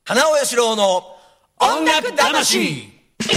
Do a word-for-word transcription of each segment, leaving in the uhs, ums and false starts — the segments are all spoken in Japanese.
花尾よしろうの音楽魂。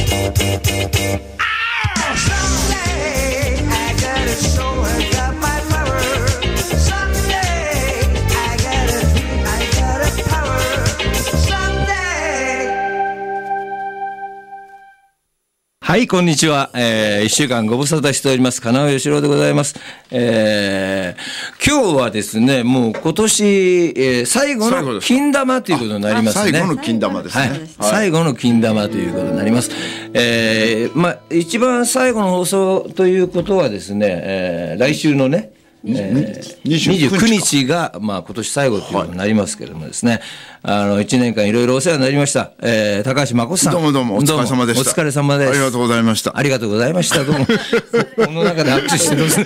はい、こんにちは。えー、一週間ご無沙汰しております。金尾よしろうでございます。えー、今日はですね、もう今年、えー、最後の金玉ということになりますね。 最後の金玉ですね。はい。 最後の金玉ということになります。えー、まあ、一番最後の放送ということはですね、えー、来週のね、えー、にじゅうくにちが、まあ、今年最後ということになりますけれどもですね、はい、あのいちねんかんいろいろお世話になりました、えー、高橋誠さん、 どうもどうもお疲れ様でした。 お疲れ様です。 ありがとうございました。 ありがとうございました。どうもこの中で握手してるんですね。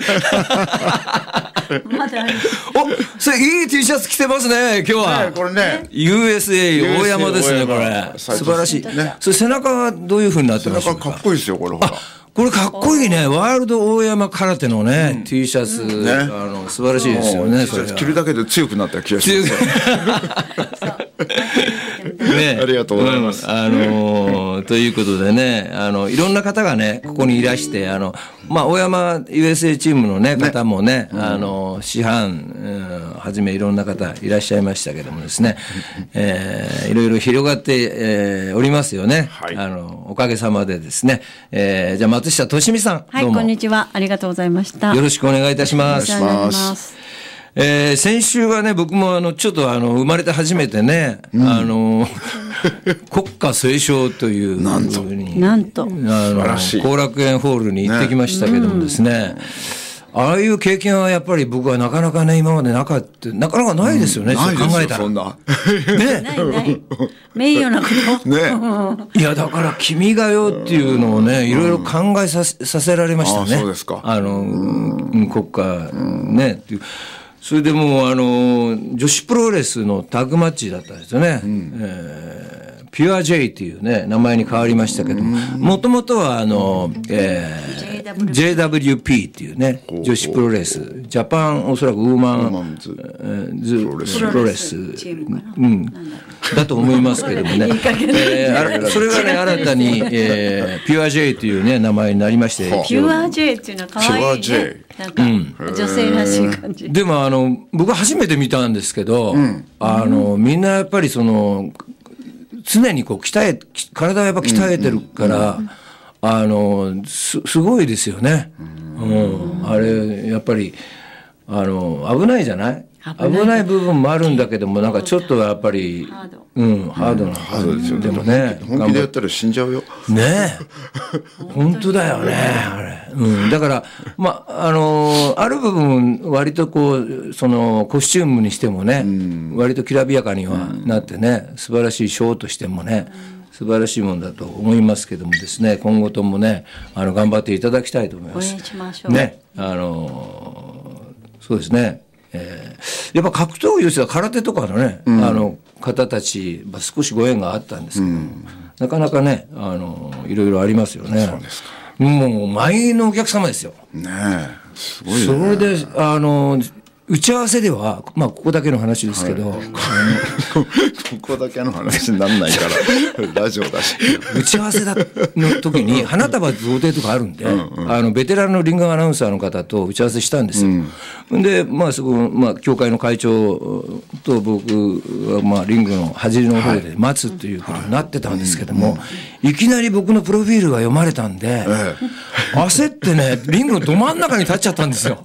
まだある。 お、それいい T シャツ着てますね今日は、 ね、これねユーエスエー 大山ですね。これ素晴らしい、ね、それ背中はどういう風になってますか？ 背中かっこいいですよこれ。ほらこれかっこいいね。ワールド大山空手のね、うん、T シャツ、うんね、あの素晴らしいですよね。 それ着るだけで強くなった気がしますね。ありがとうございます、 うん、あのー、ということでね、あのいろんな方がねここにいらして、あのまあ大山 ユーエスエー チームのね方もね、ね、あの師範、うん、はじめいろんな方いらっしゃいましたけどもですね、えー、いろいろ広がって、えー、おりますよね、はい、あのおかげさまでですね、えー、じゃあ松下俊美さん、 はい、 どうもこんにちは、ありがとうございました。 よろしくお願いいたします。 お願いします。 えー、先週はね僕もあのちょっとあの生まれて初めてね、うん、あの国歌斉唱というなんとなんとあの後楽園ホールに行ってきましたけどもですね、うん、ああいう経験はやっぱり僕はなかなかね今までなかったなかなかないですよね、うん、 そう考えたらそんなねないない名誉なことねいやだから君が代っていうのをねいろいろ考えさせ、させられましたね。 あ、そうですか。 あの、うん、国歌ねっていう。それでもうあの女子プロレスのタッグマッチだったんですよね、うん、えー、ピュア J っていうね名前に変わりましたけどもともとはあの、えー、ジェイダブリューピー っていうね女子プロレスジャパンおそらくウーマンズプロレス、うん、だと思いますけどもねえー、それがね新たに、えー、ピュア J というね名前になりまして、 ピュア J っていうのは可愛いね、なんか、うん、女性らしい感じ。 でもあの僕は初めて見たんですけど、うん、あのみんなやっぱりその常にこう鍛え体をやっぱ鍛えてるから、うんうん、あの す, すごいですよね、うんうん、あれやっぱりあの危ないじゃない、危ない部分もあるんだけどもなんかちょっとやっぱりハード、うん、ハードな、うん、 ハードですよ。 でもね本気でやったら死んじゃうよねえ本当だよねあれ、うん、だからまああのー、ある部分割とこうそのコスチュームにしてもね、うん、割ときらびやかにはなってね、うん、素晴らしいショーとしてもね、うん、素晴らしいものだと思いますけどもですね今後ともねあの頑張っていただきたいと思います。 応援しましょうね、あのー、そうですね、えー、やっぱ格闘技としては空手とかのね、うん、あの方たち、まあ、少しご縁があったんですけど、うん、なかなかねあのいろいろありますよね。 そうですか。 もう満員のお客様ですよ。 ねえ、すごいね。 それであの打ち合わせではまあここだけの話ですけど、はい、 ここだけの話にならないからラジオだし打ち合わせだの時に花束贈呈とかあるんで、うんうん、あのベテランのリングアナウンサーの方と打ち合わせしたんですよ、うん、でまあそこ、まあ、協会の会長と僕は、まあ、リングの端の方で待つということになってたんですけども、はいはい、いきなり僕のプロフィールが読まれたんで、ええ、焦ってねリングのど真ん中に立っちゃったんですよ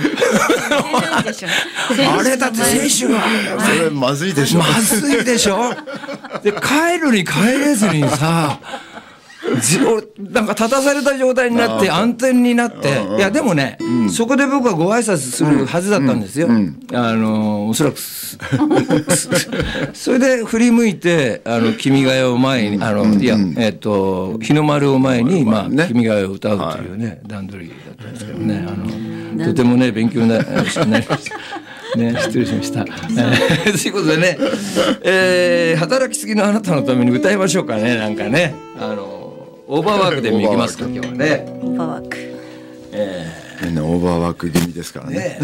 あれだって選手がそれまずいでしょまずいでしょで帰るに帰れずにさなんか立たされた状態になって暗転になっていやでもね、うん、そこで僕はご挨拶するはずだったんですよ、うんうん、あのおそらくそれで振り向いてあの君が代を前にあの、うん、いや、えー、と日の丸を前に、まあね、君が代を歌うというね、はい、段取りだったんですけどねあのとてもね勉強になりましたね、失礼しました。ということでね、えー、働きすぎのあなたのために歌いましょうかね、なんかね、あのオーバーワークでもいきますか今日はね。 オーバーワーク。 えー、みんなオーバーワーク気味ですからね。ね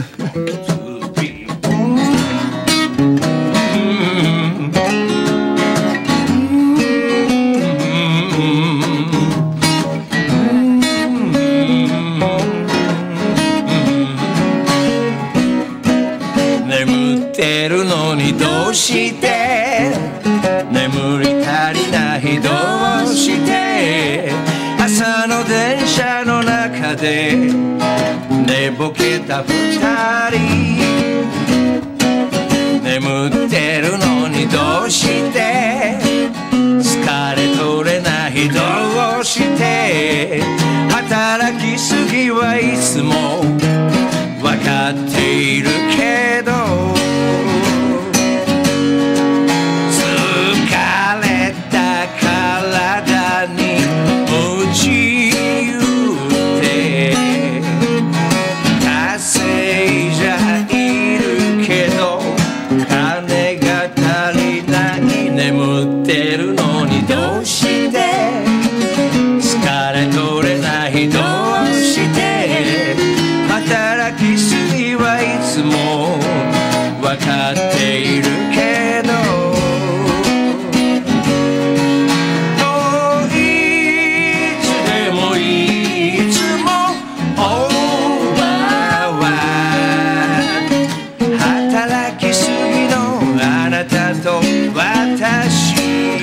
で寝ぼけた二人眠ってるのにどうして疲れ取れないどうして働きすぎはいつも分かっているけど疲れた体にむち打って稼いじゃいるけど金が足りない眠ってるのにどうして疲れ取れないどうして働きすぎはいつも分かっているけどもういつでもいつもオーバーは働きすぎのあなたと私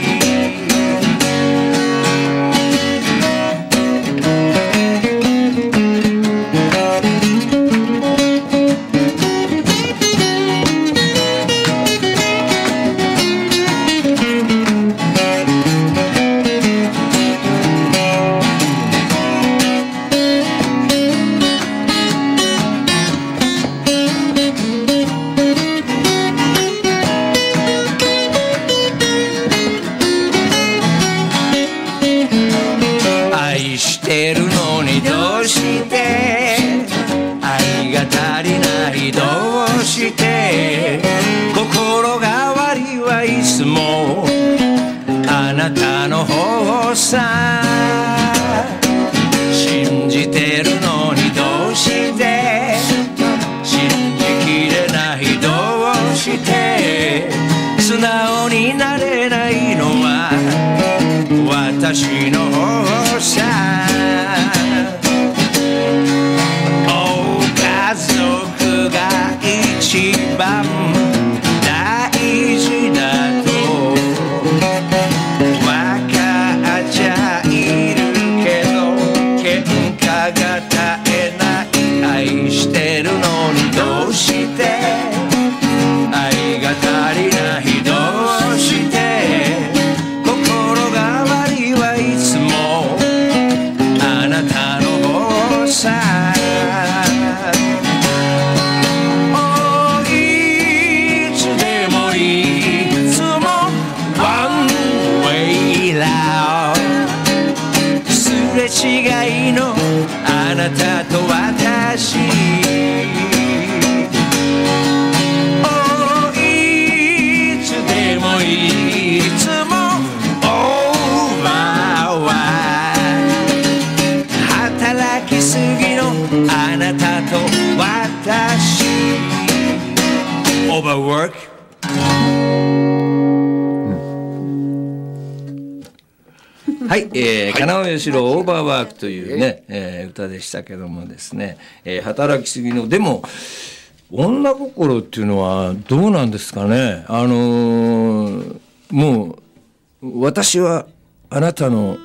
愛してるのにどうして愛が足りないどうして心変わりはいつもあなたの方さ信じてるのにどうして信じきれないどうして素直になれないのは私の方さお家族が一番大事だと分かっちゃいるけど喧嘩が絶えない愛してるのにどうして愛が足りないどうして心変わりはいつもあなたの方さもういつでもいつも One way love すれ違いのあなたと私もういつでもいつも働きすぎのあなたと私 Overwork、うん、はい、えー、金尾義郎オーバーワークというね、えー、歌でしたけどもですね、えー、働きすぎのでも女心っていうのはどうなんですかねあのー、もう私はあなたの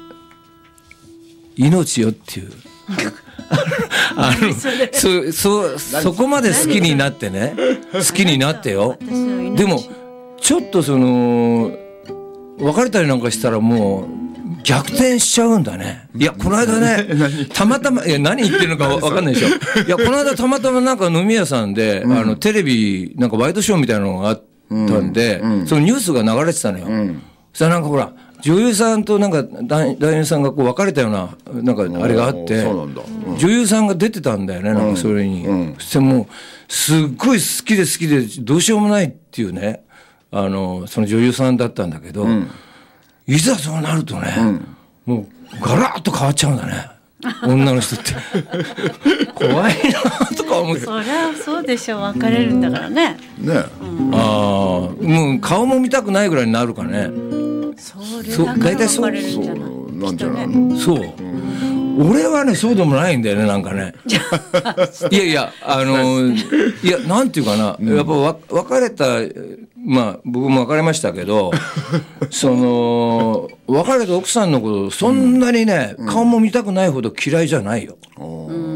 命よっていうあのそそそこまで好きになってね好きになってよでもちょっとその別れたりなんかしたらもう逆転しちゃうんだねいやこの間ねたまたまいや何言ってるのか分かんないでしょいやこの間たまたまなんか飲み屋さんで、うん、あのテレビなんかワイドショーみたいなのがあったんで、うんうん、そのニュースが流れてたのよ、うん、そしたらなんかほら女優さんとなんか男優さんがこう別れたようななんかあれがあってそうなんだ、うん、 女優さんが出てたんだよねなんかそれに、うんうん、そしてもうすっごい好きで好きでどうしようもないっていうねあのその女優さんだったんだけど、うん、いざそうなるとね、うん、もうガラッと変わっちゃうんだね女の人って怖いなとか思うそりゃそうでしょ別れるんだからね、 うん、ね、 うん、ああもう顔も見たくないぐらいになるかねそれだから別れるんじゃないそうなんじゃないのそう、うん、俺はねそうでもないんだよねなんかねいやいやあのいやなんていうかな、うん、やっぱわ別れたまあ僕も別れましたけどその別れた奥さんのことそんなにね、うん、顔も見たくないほど嫌いじゃないよ、うん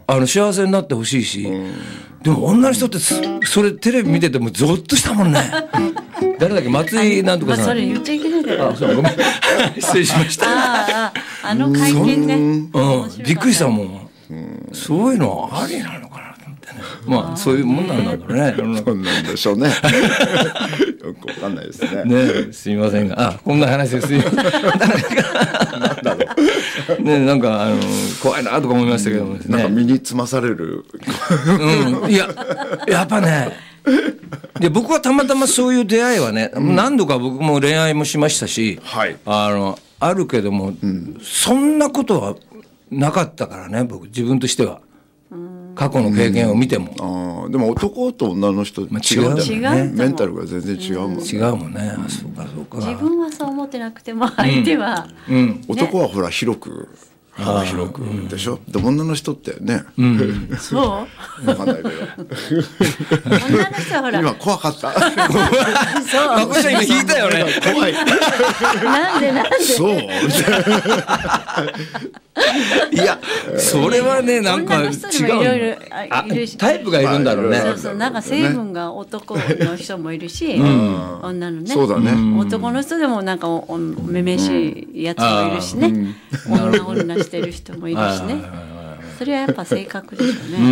あの幸せになってほしいし、でも女の人ってそれテレビ見ててもゾッとしたもんね。誰だっけ、松井なんとかさん。 それ言っちゃいけないだろ。 あ、そうごめん失礼しました。 ああ、あの会見ね、 うん、びっくりしたもん。そういうのありなのかなと思ってね。まあそういうもんなんだろうね。 そうなんでしょうね。よくわかんないですね。 ね、すみませんが、あ、こんな話ですよ。なんだろう。ね、なんかあの怖いなとか思いましたけどもですね。 なんか身につまされる。 うん、いや、やっぱね。で僕はたまたまそういう出会いはね、うん、何度か僕も恋愛もしましたし、はい、あのあるけども、うん、そんなことはなかったからね、僕自分としては。過去の経験を見ても、 うん、あでも男と女の人違うんじゃない、ね、メンタルが全然違うもんね。 違うもんね。あ、そうかそうか。 自分はそう思ってなくても相手は、 うんうん、男はほら広く幅広くでしょ。で女の人ってね、うん、 そう分かんないけど女の人はほら今怖かった。 そうまこちゃん今引いたよね。 怖い。 なんでなんでそういやそれはね、なんか違う、タイプがいるんだろうね。 そうそう、なんか成分が男の人もいるし、うん、女のね、 そうだね、 男の人でもなんかおめめしいやつもいるしね、うん、女女してる人もいるしね。それはやっぱ性格ですよね。うん、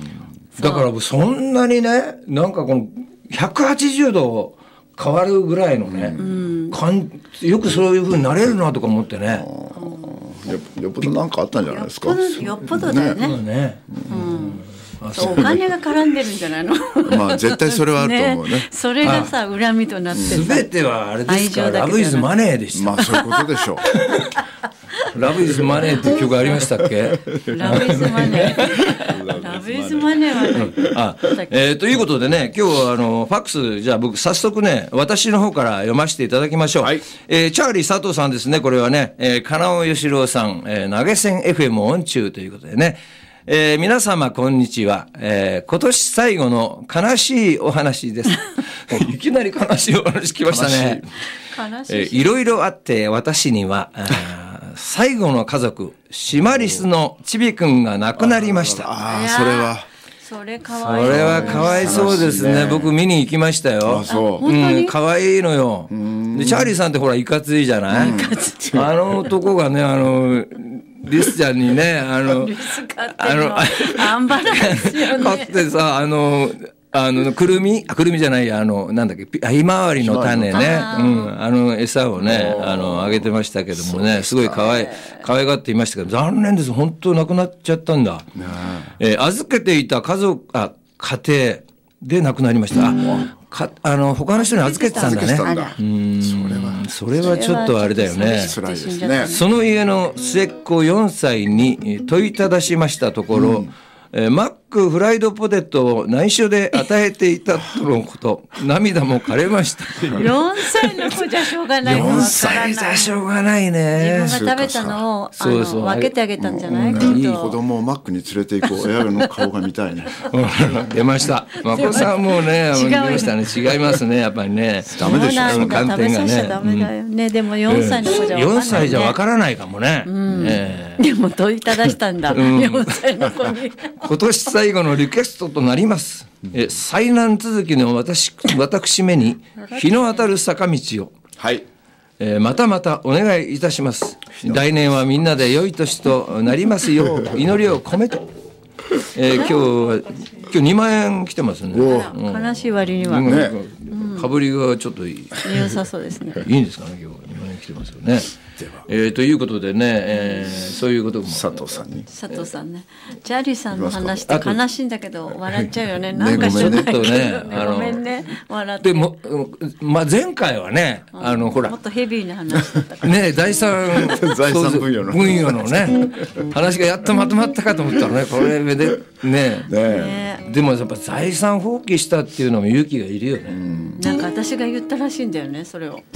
だからそんなにね、なんかこのひゃくはちじゅうど変わるぐらいのね、うん、かんよくそういう風になれるなとか思ってね。 よっぽどなんかあったんじゃないですか。 よっぽどだよね。 ね、 うんそう、お金が絡んでるんじゃないの。 まあ絶対それはあると思うね。 ね、それがさ恨みとなってさ。 全てはあれですから、ラブイズマネーでした。 まあそういうことでしょう。 ラブイズマネーっていう曲ありましたっけ？ ラブイズマネー。ラブイズマネーはね。 うん、あ、えー、ということでね、今日はあのファックス、じゃあ僕早速ね、私の方から読ませていただきましょう。はい、えー、チャーリー佐藤さんですね。これはね、えー、金尾義郎さん、えー、投げ銭 エフエム オン中ということでね。えー、皆様こんにちは、えー、今年最後の悲しいお話です。いきなり悲しいお話来ましたね。悲しい、えー、いろいろあって私には最後の家族シマリスのちびくんが亡くなりました。 ああ、それはそれかわいそれはかわいそうですね。僕見に行きましたよ。 あ、そう。 うん、かわいいのよ。でチャーリーさんってほらいかついじゃない。あの男がね、あのリスちゃんにね、あのリス買ってのアンバランスよね。 買ってさ、あのあのくるみ、あ、くるみじゃないや、あのなんだっけ、ひまわりの種ね、うん、あの餌をね、あのあげてましたけどもね、すごい可愛い可愛がっていましたけど、残念です。本当亡くなっちゃったんだ。えー、預けていた家族、あ、家庭で亡くなりました。あ、かあの他の人に預けてたんだね。うん、それはそれはちょっとあれだよね。 辛いですね。 その家の末っ子よんさいに問いただしましたところ、うん、えー、マックフライドポテトを内緒で与えていたとのこと、涙も枯れました。 よんさいの子じゃしょうがない。 よんさいじゃしょうがないね。 自分が食べたのをあのそうそう分けてあげたんじゃない？ うん、いい子供をマックに連れて行こう。親の顔が見たいね。 出ました。まこさんもね、出ましたね。違いますね、やっぱりね。 ダメでしょ。 その観点がね。ダメだよね。でもよんさいの子じゃ分からないね。 よんさいじゃ分からないかもね。 うんえー、でも問いただしたんだ。うん、よんさいの子に。 今年最後のリクエストとなります。え災難続きの私私めに日の当たる坂道を、 はい、 えー、またまたお願いいたします。来年はみんなで良い年となりますよう祈りを込めて、えー、今日は今日にまんえん来てますね。 うん、悲しい割には、 ね、かぶりがちょっといい。 良さそうですね。 いいんですかね、今日にまんえん来てますよね。えー、ということでね、えー、そういうことも佐藤さんに佐藤さんね、チャーリーさんの話って悲しいんだけど笑っちゃうよね。なんか知らないけどね、ごめんね、笑って。 でも、まあ、前回はね、あのほらもっとヘビーな話だったからね、第三第三分野の分野のね話がやっとまとまったかと思ったらね、これでねね、でもやっぱ財産放棄したっていうのも勇気がいるよね。 なんか私が言ったらしいんだよね、それを。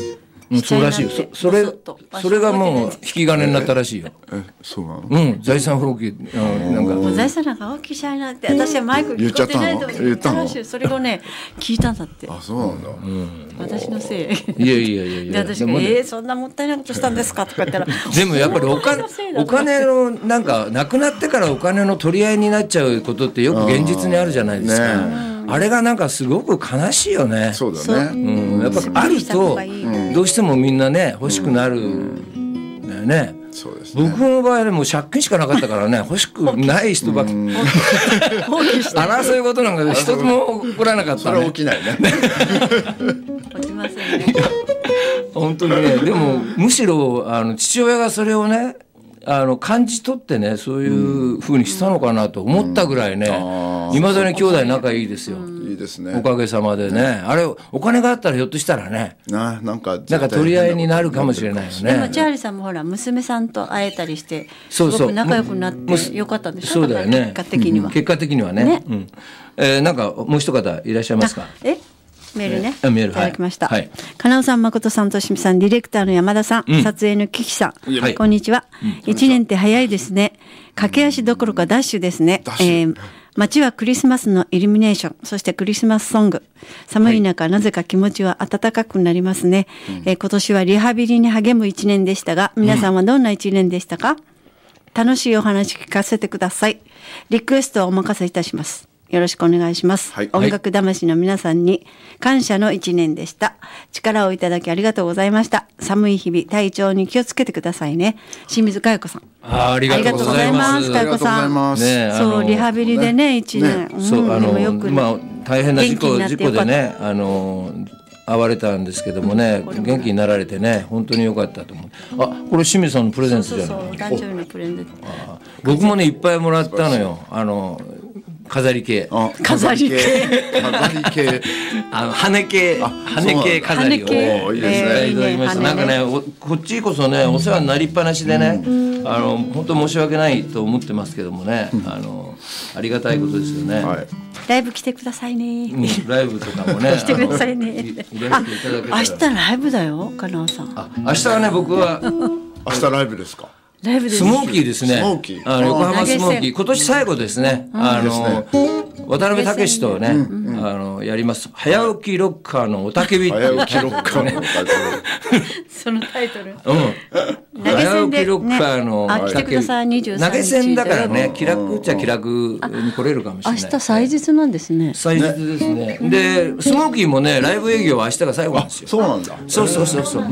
うん、そうらしいよ。そそれそれがもう引き金になったらしいよ。 ええそうなの。 うん財産放棄なんかもう財産なんか大きいしゃいなって私はマイク聞こえてないと思って言ったらしい。それをね聞いたんだって。 あそうなんだ。 私のせい。 いやいやいやいや。 で私がえー、そんなもったいないことしたんですかとか言ったら。 でもやっぱりお金お金のなんか亡くなってからお金の取り合いになっちゃうことってよく現実にあるじゃないですか。あれがなんかすごく悲しいよね。 そうだね。 うん、やっぱあるとどうしてもみんなね欲しくなるんだよね。 そうですね。 僕の場合でも借金しかなかったからね欲しくない人ばっかり。争い事なんか一つも起こらなかったね。 それは起きないね。 起きませんね。 本当にねでもむしろあの父親がそれをねあの感じ取ってねそういう風にしたのかなと思ったぐらいねいまだに兄弟仲いいですよ。 いいですね。 おかげさまでねあれお金があったらひょっとしたらねななんかなんか取り合いになるかもしれないよね。 でもチャーリーさんもほら娘さんと会えたりしてそうそうすごく仲良くなってよかったんでしょ。 そうだよね。 結果的には、 うん、結果的にはね。ねうんえー、なんかもう一方いらっしゃいますか。 えメールね、 えメールいただきました。 はいはい、 金尾さん、誠さん、としみさん、ディレクターの山田さん、うん、撮影のキキさん、はい、こんにちは。一、うん、年って早いですね。駆け足どころかダッシュですね。えー、街はクリスマスのイルミネーション、そしてクリスマスソング。寒い中、はい、なぜか気持ちは暖かくなりますね、うんえー。今年はリハビリに励む一年でしたが、皆さんはどんな一年でしたか？うん、楽しいお話聞かせてください。リクエストはお任せいたします。よろしくお願いします、はい、音楽魂の皆さんに感謝の一年でした。力をいただきありがとうございました。寒い日々体調に気をつけてくださいね。清水佳代子さんあ, ありがとうございます佳代子さん、ね、そうリハビリでね一年、ねうん、 そうあの、まあ、大変な事故事故でねあの会われたんですけどもね、うん、元気になられてね本当に良かったと思う。あこれ清水さんのプレゼントじゃない。 そうそうそう誕生日のプレゼント。 僕もねいっぱいもらったのよ。あの飾り系飾り系飾り系あの羽系羽系飾りをいいですね。なんかねこっちこそねお世話になりっぱなしでね、うん、あの本当申し訳ないと思ってますけどもね、うん、あのありがたいことですよね、はい、 ライブ来てくださいね、 うん、ライブとかもね来てくださいねあ明日ライブだよ金尾さん。 あ明日はね僕は明日ライブですか。 ライブです。 スモーキーですね。 スモーキーあの横浜スモーキー今年最後ですね。うん、あの渡辺武とね、うん、あのやります早起きロッカーのおたけび。 早起きロッカーのおたけび。 そのタイトル。うん。 早起きロッカーのあ来てくださいにじゅうさんにち。 投げ銭だからね気楽っちゃ気楽に来れるかもしれない。 明日祭日なんですね。 祭日ですね。でスモーキーもねライブ営業は明日が最後なんですよ。 そうなんだ。 そうそうそうそう。うん。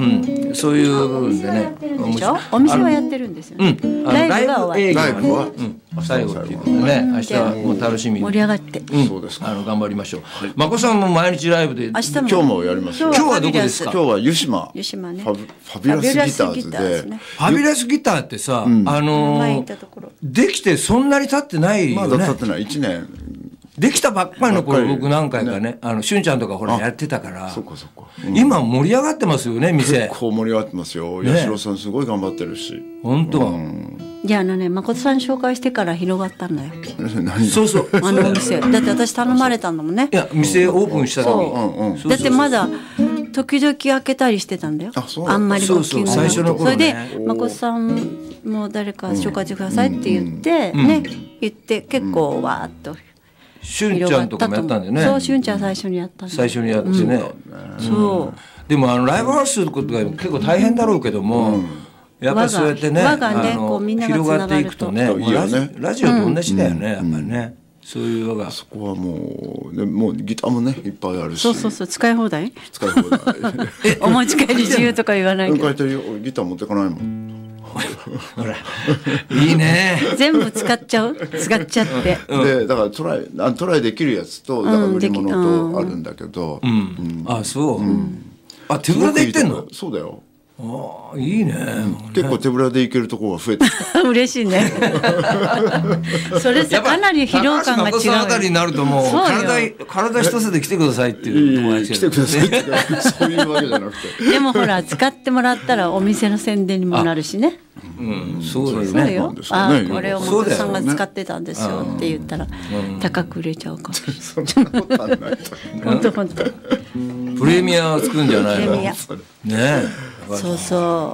そういう部分でね。 お店はやってるんですよね。 うん。ライブ営業は最後っていうことでね明日はもう楽しみに盛り上がってそうですか。 あの頑張りましょう。まこさんも毎日ライブで明日も今日もやりますよ。 今日はどこですか。 今日は湯島湯島ねファビュラスギターズでファビュラスギターってさあのできてそんなに経ってないよね。 まだ経ってないいちねんできたばっかりの頃僕何回かねあのしゅんちゃんとかほらやってたからそっかそっか今盛り上がってますよね店。 結構盛り上がってますよ。八代さんすごい頑張ってるし本当。 いやあのね誠さん紹介してから広がったんだよ。 そうそうあのお店だって私頼まれたんだもんね。 いや店オープンした時だってまだ時々開けたりしてたんだよ。 あ, あんまりブッキング最初の頃ね。 それで誠さんも誰か紹介してくださいって言ってね言って結構わーっとしゅんちゃんとかもやったんだよね。 そうしゅんちゃん最初にやったんだ。 最初にやってね、うん、そうでもあのライブハウスすることが結構大変だろうけども、うん、やっぱりそうやってね、 輪がねこうみんながつながると広がっていくとね、いいよねラジオと同じだよね、うん、やっぱりねそういう輪がそこはもう、ね、もうギターもねいっぱいあるしそうそうそう使い放題使い放題お持ち帰り自由とか言わないけどギター持ってかないもんほらいいね全部使っちゃう使っちゃって、 うん、でだからトライあトライできるやつとだから売り物とあるんだけど、うんうん、あそう、うん、あ手ぶらで行ってんの。 そうだよ。 あいいね、 うん、結構手ぶらで行けるところが増えて嬉しいねそれさかなり疲労感が違う。高橋誠あたりになるともう体体一つで来てくださいっていう友達来てくださいってそういうわけじゃなくてでもほら使ってもらったらお店の宣伝にもなるしね。 うん、そうだよね。 そうよ。あこれを誠さんが使ってたんですよって言ったら高く売れちゃうかもしれない。 そんなことはないと。 本当本当。 ププレミアを作るんじゃないの。ねえ。 そうそう。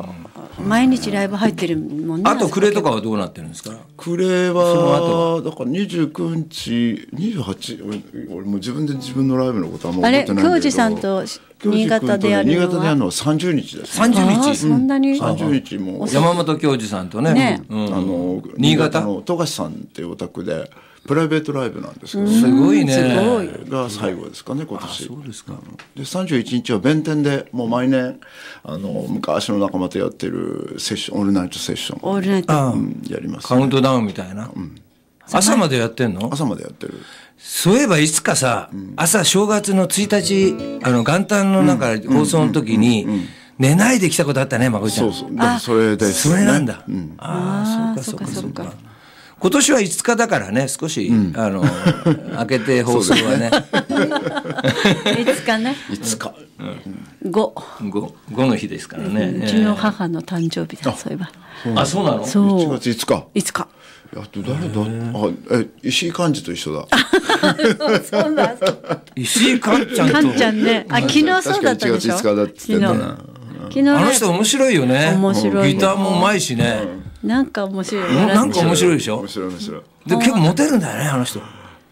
毎日ライブ入ってるもんね。 あとクレとかはどうなってるんですか。 クレはだからにじゅうくにちにじゅうはち、俺もう自分で自分のライブのことはもう覚えてないんだけど。 あれ、京二さんと新潟でやるのは。 新潟でやるのはさんじゅうにちです。 さんじゅうにち。 そんなに。 さんじゅうにちも山本京二さんとね。 あの新潟の富樫さんっていうお宅で。プライベートライブなんですけど、 すごいね。 すごいが最後ですかね今年。 そうですか。 でさんじゅういちにちは弁天でもう毎年あの昔の仲間とやってるセッションオールナイトセッションオールナイト、 うん、やります、ね、 カウントダウンみたいな、うん、朝までやってんの？ 朝までやってる。 そういえばいつかさ、うん、朝正月のついたちあの元旦のなんか放送の時に寝ないで来たことあったね、まこちゃん。 そうそう。だそれです、 ね。それなんだ。 うん、 ああ、そうかそうかそうか。今年はいつかだからね、少し、うん、あの開けて放送はね。 いつかね。 いつか。 五。 五五の日ですからね。 うちの母の誕生日だ、そういえば。 あ、そうなの。 そう。 いちがついつか。 いつか。 あと誰だ。あ、え、石井幹事と一緒だ。 そうだ。 石井幹ちゃんと。 幹ちゃんね。あ、昨日そうだったでしょ。 昨日。 昨日。 あの人面白いよね。 面白い。 ギターもうまいしね。 なんか面白い。 なんか面白いでしょ。 面白い面白い。 で結構モテるんだよね、あの人。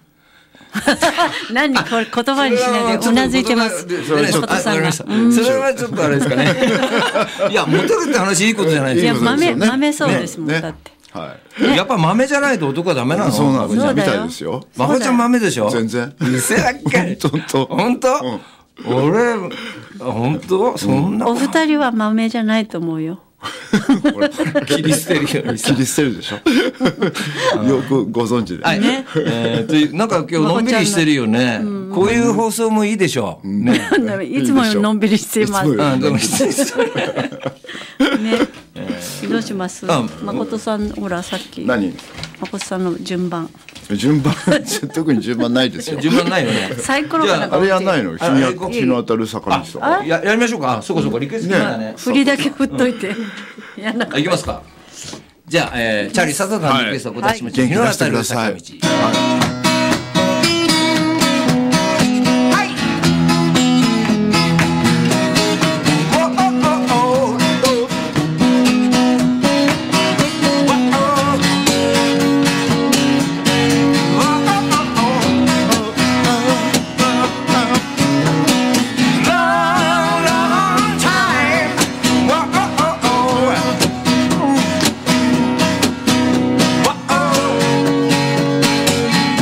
何これ言葉にしないでうなずいてます。 それはちょっとあれですかね。いやモテるって話いいことじゃないですか。 いや豆豆そうですもんだって。 やっぱ豆じゃないと男はダメなの。 そうなのみたいですよ。 まこちゃん豆でしょ。 全然。 うせだっけ。 本当本当。俺本当そんな。 お二人は豆じゃないと思うよ。 切り捨てるよ。 切り捨てるでしょ。よくご存知で。 はい。ね。ええ、なんか今日のんびりしてるよね。こういう放送もいいでしょう。ね。 いつものんびりしてます。 うん、でも失礼します。 ね。どうします。誠さんほらさっき。 何。 誠さんの順番。 順番特に順番ないですよ。 順番ないよね。 サイコロかなんか。 あれやんないの。日に日の当たる坂道とか。 ややりましょうか。そこそこリクエストだね。 振りだけ振っといて。やんなかった。 いきますか。じゃあ、えー、チャーリー佐藤さんのリクエストをお出ししましょう。 日の当たる坂道。 Oh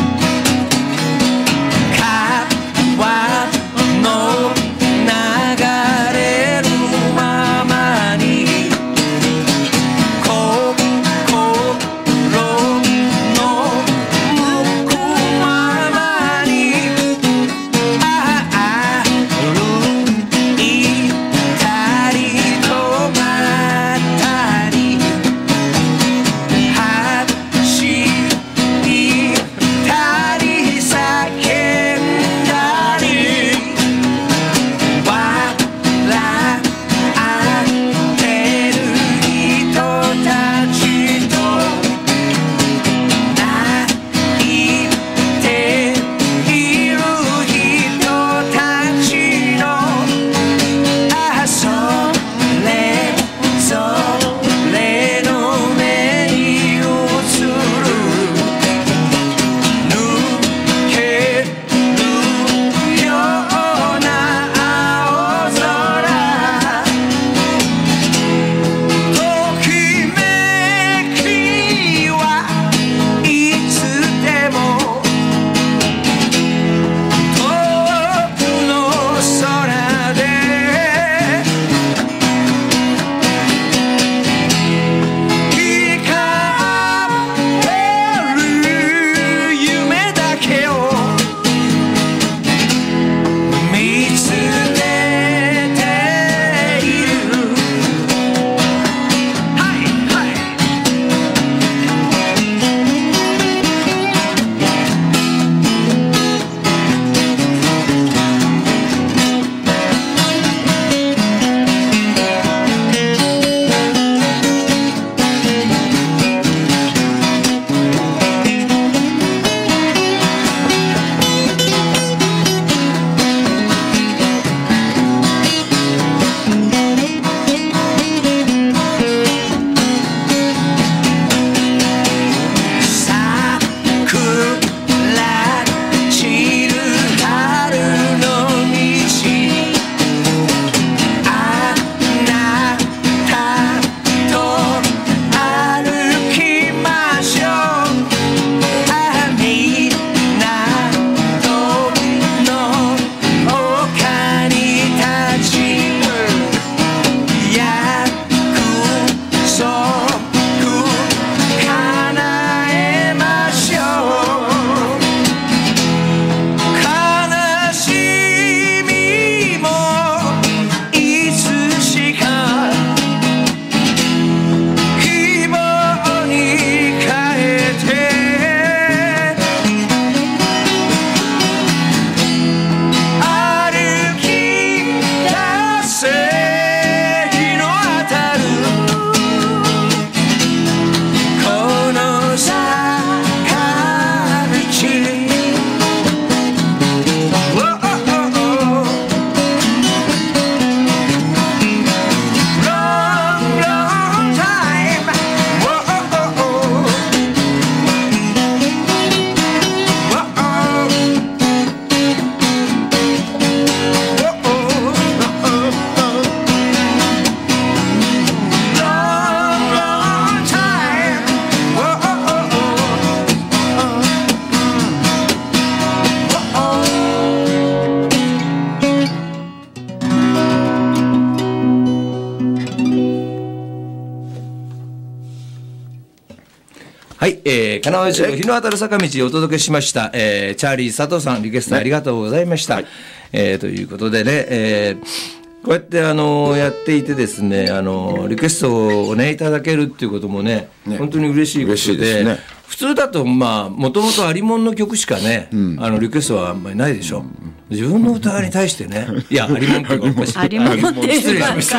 はい、えー、金輪町の日の当たる坂道をお届けしました、えー、チャーリー佐藤さんリクエストありがとうございました、はい、えー、ということでね、えー、こうやってあのやっていてですね、あのリクエストをねいただけるっていうこともね、ね本当に嬉しいことで、ね、普通だとまあもともとありもんの曲しかね、うん、あのリクエストはあんまりないでしょ、うん、自分の歌に対してね、いやありもんっていうかおかしい、 ありもんって失礼しました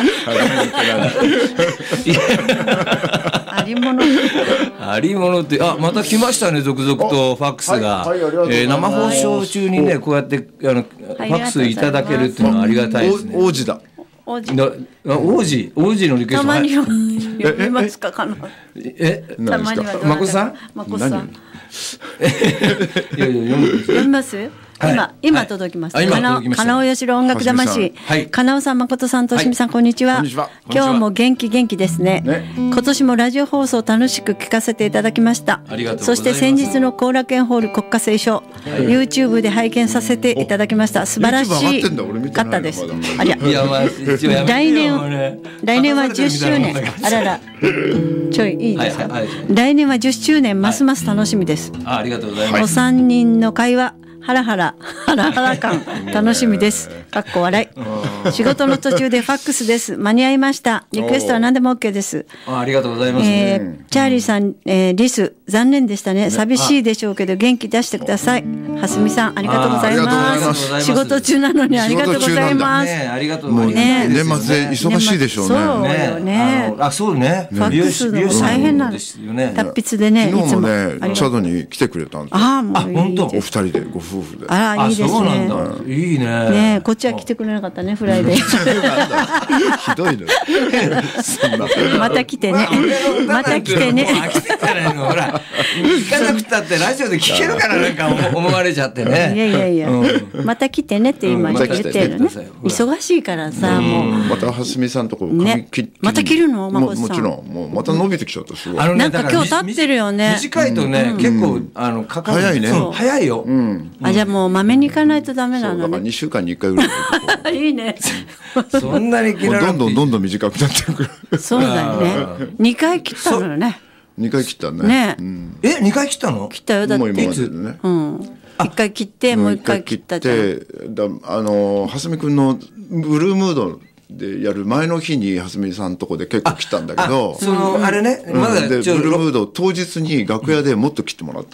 ありものありものってあまた来ましたね、続々とファックスが、はいはい、えー、生放送中にねこうやってあのファックスいただけるっていうのはありがたいですね。 王子だ王子王子王子のリクエストたまに読みますか、かなえたまにはまこさんまこさんいやいや読みます今、はい、今届きました。金尾よしろ音楽魂。金尾さん、誠さん、としみさん、こんにちは。今日も元気元気ですね。ね、今年もラジオ放送楽しく聞かせていただきました。そして先日の後楽園ホール国家斉唱、はい、YouTube で拝見させていただきました。素晴らしい方です。ありゃ。来年、来年はじゅっしゅうねん。あらら。ちょいいいですか。来年はじゅっしゅうねん、ますます楽しみです。 ありがとうございます。 お三人の会話。ハラハラハラハラ感楽しみです。かっこ笑い。仕事の途中でファックスです。間に合いました。リクエストは何でも OK です。 あ, ありがとうございます、ね、 えー、チャーリーさん、えー、リス残念でしたね。寂しいでしょうけど元気出してください。はすみさんありがとうございます。仕事中なのにありがとうございます。 ね、ありがとうございます。ね、 年末で忙しいでしょうね。 そうよね。 あ, あそうね。 ファックスの大変なの。達筆でね。 昨日もねチャドに来てくれたんですよ。 あもういい。 お二人でご夫婦で。 あらいい。 そうなんだ、いいね。 ねこっちは来てくれなかったね、フライデー。 ひどいね。 また来てね。また来てね。 来てたらほら行かなくたってラジオで聞けるからなんか思われちゃってね。 いやいやいや、また来てねって今言ってるね。忙しいからさもう。 またはすみさんとこ髪切って。 また切るの、まこさん。 もちろんもうまた伸びてきちゃったすごい。 なんか今日立ってるよね。 短いとね結構あのかかる。 早いね。 早いよ。 あじゃあもうまめに行かないとダメなのね。 だからにしゅうかんにいっかいぐらい。 いいね。 そんなに切らなくてどんどんどんどん短くなってくる。 そうだよね。にかい切ったのよね。 にかい切ったね。 ね。 えにかい切ったの？ 切ったよだっていつ？うん。いっかい切ってもういっかい切ったじゃん。 あのはすみくんのブルームードでやる前の日にはすみさんとこで結構切ったんだけど、 そのあれね、まだブルームード当日に楽屋でもっと切ってもらった。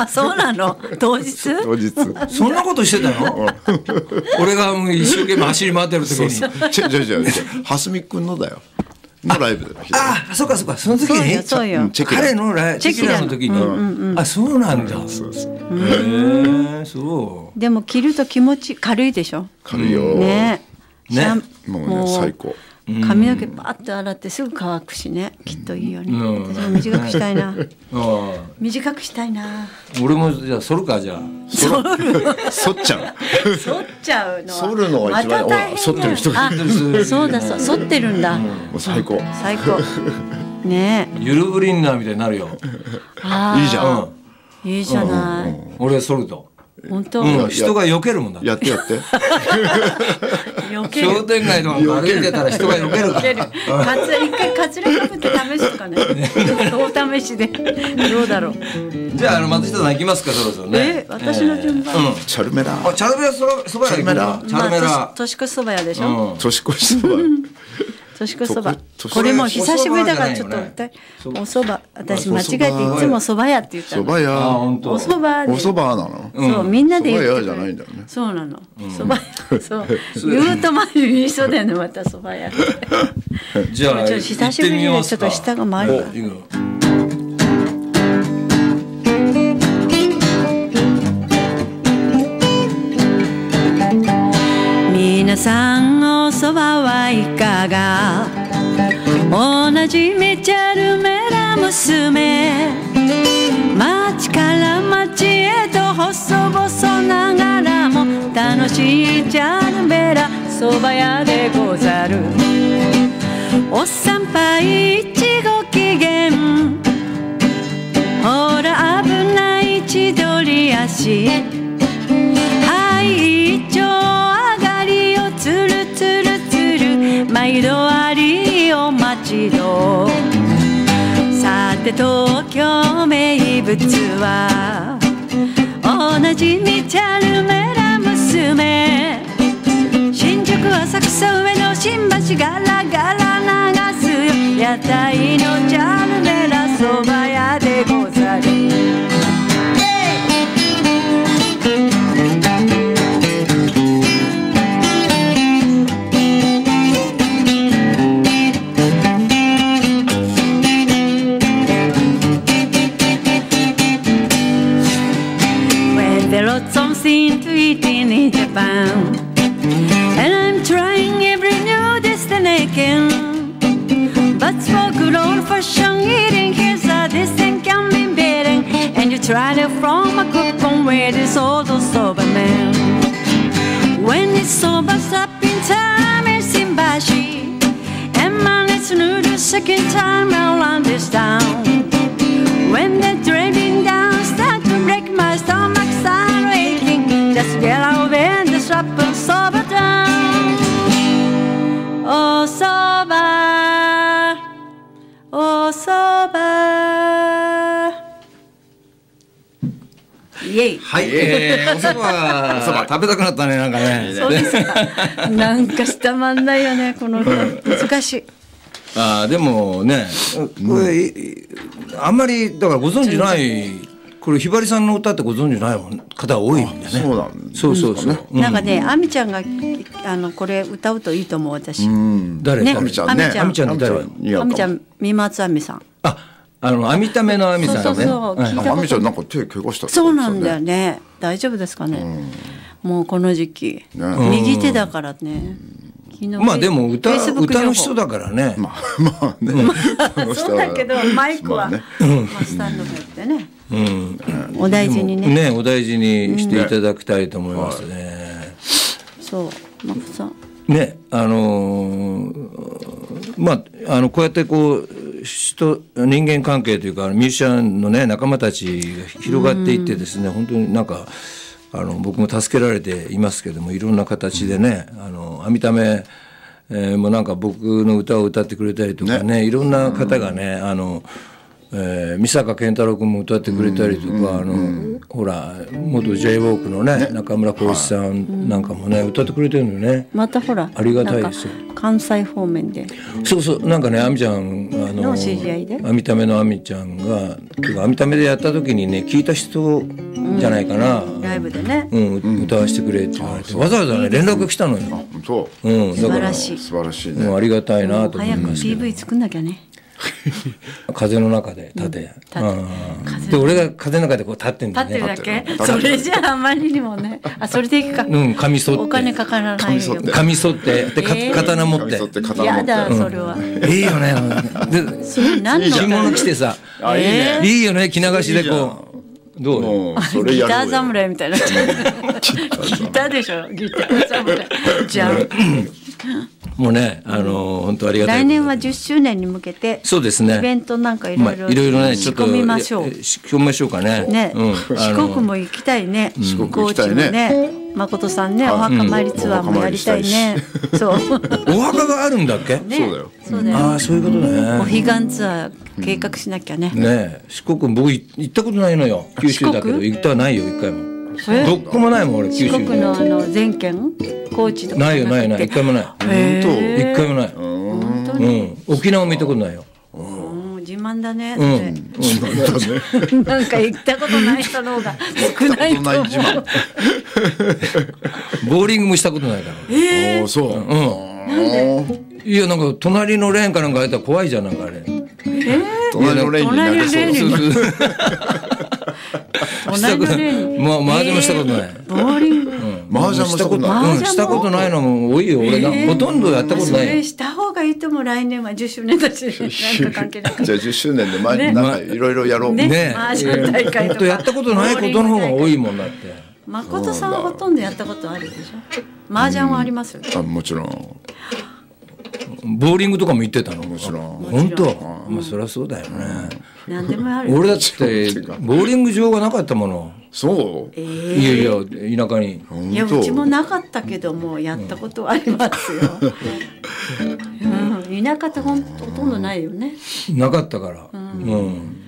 あ、そうなの？当日？ 当日。 そんなことしてたの？俺が一生懸命走り回ってる時に。 違う違う違う。はすみくんのだよ。のライブだよ。 ああ、そうかそうか。その時にそうよ。 彼のライチェキラの時に。あ、そうなんだ。そうそう。へえ、そう。 でも着ると気持ち軽いでしょ？ 軽いよ。 ね。 ね、もうね最高。 髪の毛パッと洗ってすぐ乾くしね、きっといいよね。私も短くしたいな。短くしたいな。 俺もじゃあ剃るかじゃあ。 剃る。 剃っちゃう。 剃っちゃうの。 剃るのが一番剃ってる人がいる。そうだそう、剃ってるんだ。 もう最高。 最高。ね。 ゆるブリンナーみたいになるよ。 いいじゃん。 いいじゃない。 俺剃ると。 本当、 うん、人が避けるもんだ。 やってやって。 避ける。 商店街とか歩いてたら人が避けるから。 かつ一回カツラかぶって試すとかね。お試しでどうだろう。 じゃああの松下さん行きますかそろそろね。 え私の順番。 うん。チャルメラ。 あチャルメラそばそば屋。チャルメラ。 チャルメラ。年越しそば屋でしょ。 年越しそば。 年越しそば。これも久しぶりだからちょっとおそば。私間違えていつもそば屋って言ったの。 そば屋。 おそば。 おそばなの。 そうみんなで言って。 そば屋じゃないんだよね。 そうなの。そば屋。そう。言うと前に言いそうだよねまたそば屋。 じゃあ久しぶりにちょっと下が回るから。皆さんおそばはいかが同じめちゃるめら娘町から町へと細々ながらも楽しいチャルメラそば屋でござるお参拝一ご機嫌ほら危ない千鳥足はい一丁つるつるつる毎度ありお待ちどさて東京名怪物は同じ見チャルメラ娘、新宿浅草上の新橋ガラガラ流すよ、屋台のチャルメラそば屋でござる。Something to eat in Japan, and I'm trying every new destination, but for good old fashioned eating here's a distant can be beaten, and you try to from a cook on where there's all those soba men. When it's sober's up in time it's in Bashi, and man it's new the second time around this town. When the driving down start to break my stomach start aching, just get out there and shop and sober down. Oh sober, oh sober. イエイ。 はい、えー、おそば、おそば食べたくなったね、なんかね。 そうですか。なんかしたまんないよね、この難しい。 あでもね、これ、うん、あんまりだからご存知ない、これひばりさんの歌ってご存知ない方多いんだね。 そうなんそうそうそう、 うん、なんかね、あみちゃんがあのこれ歌うといいと思う私。うん、 誰？ あみちゃんね。 あみちゃんって誰？ あみちゃん三松あみさん。 あ、あのあみためのあみさんね。 そうそうそう。 あみちゃんなんか手怪我した。 そうなんだよね。大丈夫ですかね。うん、もうこの時期、ね、右手だからね。 まあでも 歌, 歌の人だからね。 まあまあね。 そうだけどマイクは、まあね、まあ、スタンドがあってね、うん、お大事にね。 ね、お大事にしていただきたいと思いますね。 うん、そう、マコさん。 ね、あのー、まああのこうやってこう人人間関係というかミュージシャンのね仲間たちが広がっていってですね、うん、本当になんか。あの僕も助けられていますけども、いろんな形でね、あのあみため、えー、もなんか僕の歌を歌ってくれたりとか ね, ねいろんな方がね、あの、えー、三坂健太郎君も歌ってくれたりとか、うん、あの、うん、ほら元 ジェイウォーク の ね, ね中村浩一さんなんかもね、うん、歌ってくれてるのよね。 またほらありがたいですよ。 関西方面でそうそうなんかね、あみちゃんあの知り合いであみためのあみちゃんがあみためでやった時にね聞いた人じゃないかな、 うん、ライブでね、 うん、歌わせてくれって言われて、うん、わざわざね連絡が来たのよ。 そう、 うん、 素晴らしい素晴らしいね。 もうありがたいなと思いますけど。 早く ピーブイ 作んなきゃね。 風の中で立て、うん、で俺が風の中でこう立ってんだね。 立ってるだけ。それじゃああまりにもね。あ、それでいいか。 うん、髪剃って。 お金かからないよ。 髪剃ってで、えー、刀持って。 やだそれは。 うん、いいよね。で、 それ何の着物着てさ、 あ、いいね。 いいよね、着流しでこう。どう？ それギター侍みたいな。ギターでしょ。ギター侍。じゃん。 もうね、あのー、本当ありがたい。 来年はじゅっしゅうねんに向けて、 そうですね。 イベントなんかいろいろいろいろね、ちょっと仕込みましょう。 仕込みましょうかね。 ね、うん、四国も行きたいね。 四国行きたいね。 誠さんね、お墓参りツアーもやりたいね。そう。 お墓があるんだっけ？ そうだよ。 そうだよ。 ああ、そういうことね。 お彼岸ツアー計画しなきゃね。 ね、四国僕行ったことないのよ。九州だけど行ったないよ一回も。どっこもないもん俺九州。 四国のあの全県高知とかないよないない一回もない。 本当？ 一回もない。本当に。沖縄も行ったことないよ。 自慢だね。 うん。 なんか行ったことない人の方が少ないと思う。 ボーリングもしたことないから。 ええ、そう。 うん。いやなんか隣のレーンかなんか入ったら怖いじゃんなんかあれ。 え？ 隣のレーンになりそう。 隣のレーンに。 まあ麻雀もしたことない。 ボーリング。 麻雀もしたことない。 うん、したことないのも多いよ。俺なほとんどやったことない。 それした方がいいとも来年はじゅっしゅうねんだし、なんか関係なく。 じゃあじゅっしゅうねんで前になんかいろいろやろう。 ね。 麻雀大会とか。 やったことないことの方が多いもんだって。 誠さんはほとんどやったことあるでしょ。麻雀はありますよ。 あ、もちろん。 ボーリングとかも行ってたの？ もちろん。 本当？まあそりゃそうだよね。 何でもある。 俺だってボーリング場がなかったもの。 そう？ いやいや田舎に。 いやうちもなかったけどもやったことはありますよ。田舎ってほんほとんどないよね。 なかったから。うん。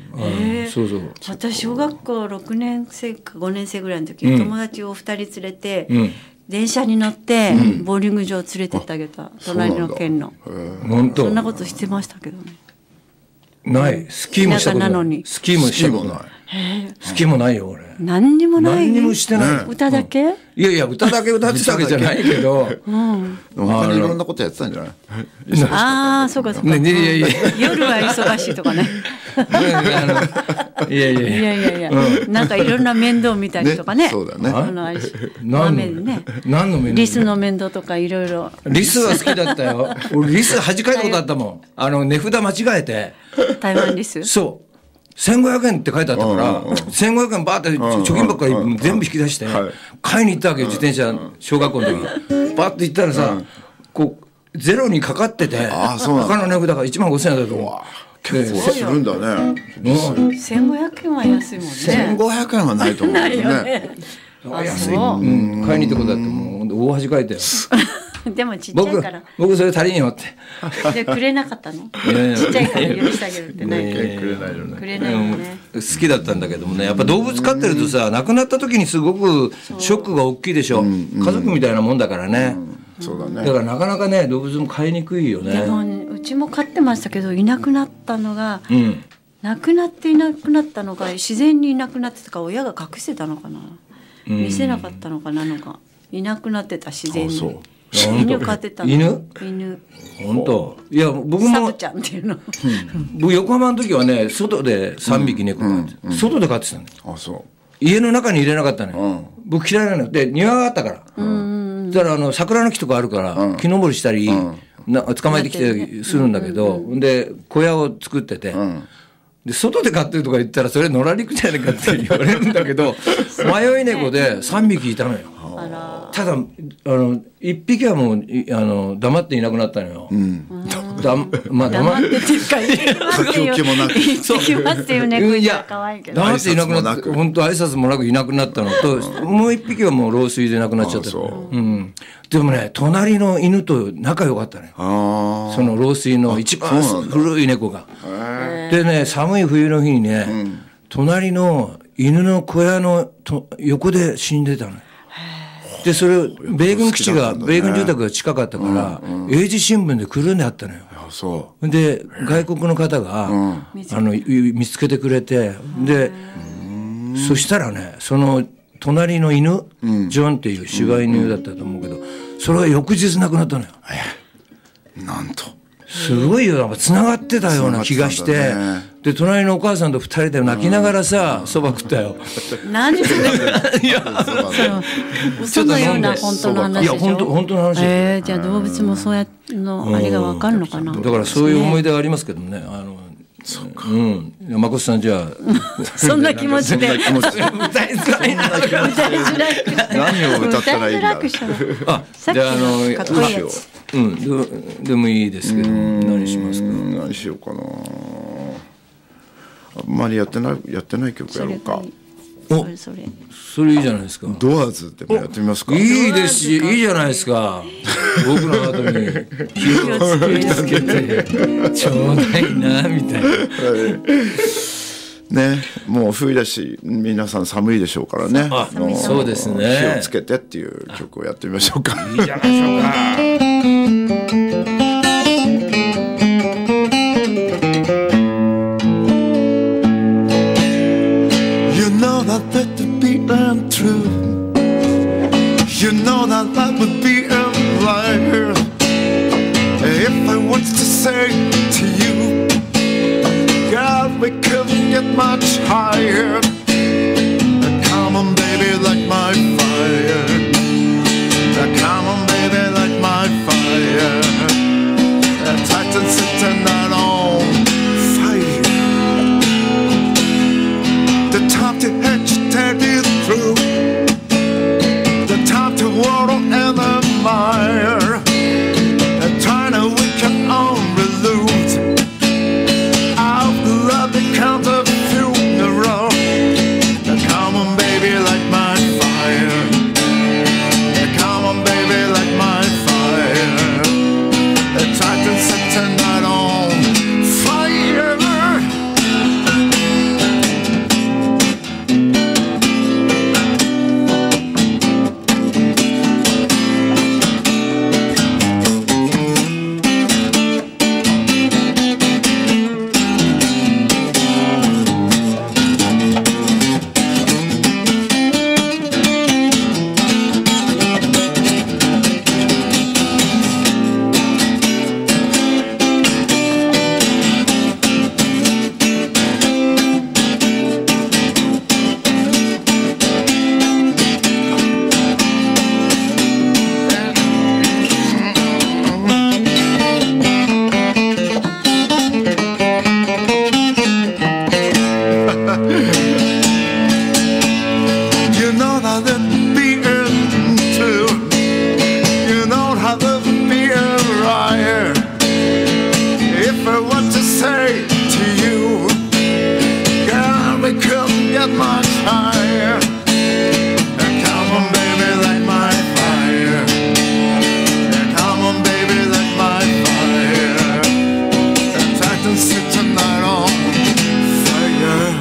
えー、 そうそう。 私小学校ろくねん生かごねん生ぐらいの時、 うん、 友達をふたり連れて、 うん、 電車に乗って、うん、ボーリング場連れてってあげた、隣の県の。 本当。 そんなことしてましたけどね。 ない。スキーもしたことない。スキーもしたことない。スキーもないよ俺。 何にもない。 何にもしてない。 歌だけ？ いやいや歌だけ歌ってたわけじゃないけど。 うん。他にいろんなことやってたんじゃない？ ああそうかそうか。 ねいやいや夜は忙しいとかね。 いやいやいやいやいや。なんかいろんな面倒見たりとかね。 そうだね。 あの何のね。 何の面倒？ リスの面倒とかいろいろ。 リスは好きだったよ。俺リス弾かれたことあったもん。あの値札間違えて。 台湾リス？ そう。せんごひゃくえんって書いてあったから、せんごひゃくえんバーって貯金箱から全部引き出して、買いに行ったわけよ、自転車、小学校の時。バーって行ったらさ、こう、ゼロにかかってて、他の値札がいちまんごせんえんだと思う。 結構するんだね。 せんごひゃくえんは安いもんね。 せんごひゃくえんはないと思うよね。 安い。買いに行ったことだってもう大恥かいたよ。 でもちっちゃいから僕、僕それ足りんよってでくれなかったの？ちっちゃいから許してあげるってないけど、 くれないよね。 くれないよね。 好きだったんだけどもね、やっぱ動物飼ってるとさ、亡くなった時にすごくショックが大きいでしょ。家族みたいなもんだからね。 そうだね。 だからなかなかね動物も飼いにくいよね。 でもうちも飼ってましたけどいなくなったのが、亡くなっていなくなったのが自然にいなくなってたか親が隠してたのかな、見せなかったのかなのか、いなくなってた自然に。犬飼ってたの。 犬？ 犬。 本当。いや僕も。 サブちゃんっていうの。 僕横浜の時はね外で三匹猫飼って、外で飼ってたの。 あそう。 家の中に入れなかったのよ。僕嫌いなので庭があったから。そしたらあの桜の木とかあるから木登りしたりな捕まえてきてするんだけど、で小屋を作ってて。で外で飼ってるとか言ったらそれ野良肉じゃないかって言われるんだけど迷い猫でさんびきいたのよ。ただあのいっぴきはもうあの黙っていなくなったのよ。うん、だまあ黙ってっていうか空気もなく行きますっていう猫いや可愛いけど黙っていなくなって本当挨拶もなくいなくなったのともういっぴきはもう老衰で亡くなっちゃったの。うん、でもね隣の犬と仲良かったのよ。その老衰の一番古い猫が。でね寒い冬の日にね、うん、隣の犬の小屋のと横で死んでたのよ。でそれ米軍基地が、ね、米軍住宅が近かったから、うんうん、英字新聞でくるんであったのよ。そうで外国の方が、うん、あの見つけてくれてでそしたらねその隣の犬、うん、ジョンっていう柴犬だったと思うけど、それが翌日亡くなったのよ。 なんとすごいよ、なんか繋がってたような気がして、ね、で隣のお母さんと二人で泣きながらさそば、うん、食ったよ。 何それいや嘘のような本当の話でしょ。 いや本当本当の話。 えー、じゃあ動物もそうやのあれが分かるのかな。 だからそういう思い出がありますけどね。あのそうか。うん。誠さんじゃあそんな気持ちで歌いづらいな。歌いづらい。 何を歌ったらいいんだろう。 あ、じゃああのかっこいいやつ。 うん、でもいいですけど何しますか。 何しようかな。あんまりやってないやってない曲やろうか。 お、それそれいいじゃないですか。 ドアーズでもやってみますか。 いいですし、いいじゃないですか。僕の後に火をつけてちょうだいなみたいな。 ね、もう冬だし皆さん寒いでしょうからね。 あ、そうですね。 火をつけてっていう曲をやってみましょうか。 いいじゃないでしょうか。 That to be untrue. You know that that would be a lie. If I was to say to you, God, we couldn't get much higher. Come on, baby, light my fire. Come on, baby, light my fire. Titan sitting out on fire. The top to agitate it through, the top to water and the mire, and trying to we can only lose. Out the love becomes a funeral. Come on, baby, light my fire. Come on, baby, light my fire. The Titan sits tonight I want to say to you, God, we couldn't get much higher. Come on, baby, light my fire. Come on, baby, light my fire. I can sit tonight on fire.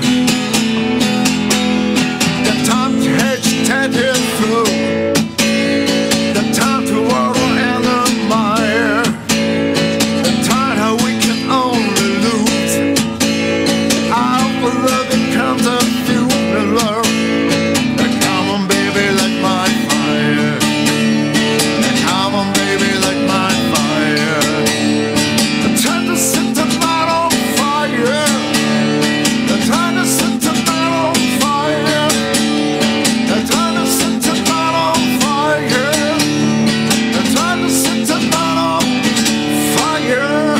The time to hedge ten years through. The time to water and the mire. The time how we can only lose. Our love becomes a funeral. Come on, baby, light my fire. Come on, baby, light my fire. The time to set the night on fire. The time to set the night on fire. The time to set the night on fire. The time to set the night on fire.